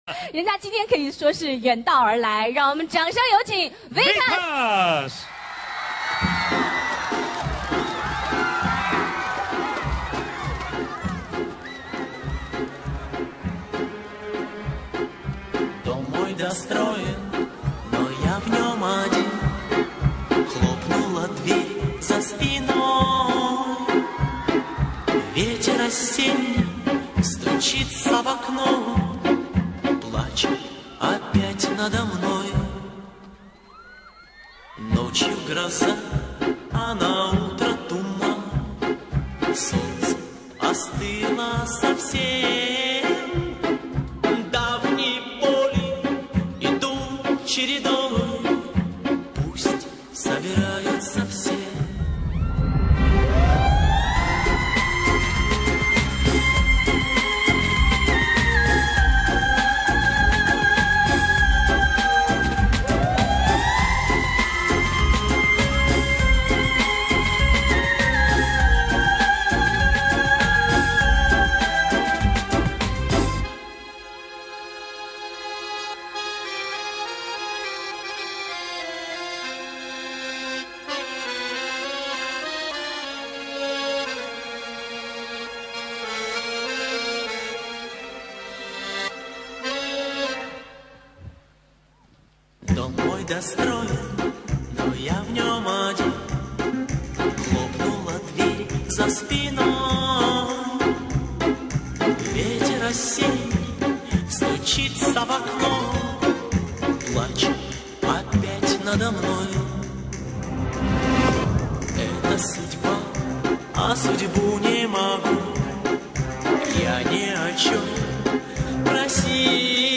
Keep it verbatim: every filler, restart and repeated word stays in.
人家今天可以说是远道而来，让我们掌声有请 Vitas。 Дом мой достроен, но я в нем один. Хлопнула дверь за спиной. Ветер осенний стучится в окно, плачет опять надо мной. Ночью гроза, а на утро туман. Солнце остыло совсем. Давние боли идут чередой. Пусть собираются все. Дом мой достроен, но я в нем один. Хлопнула дверь за спиной. Ветер осенний стучится в окно, плачет опять надо мной. Это судьба, а судьбу не могу я ни о чем просить.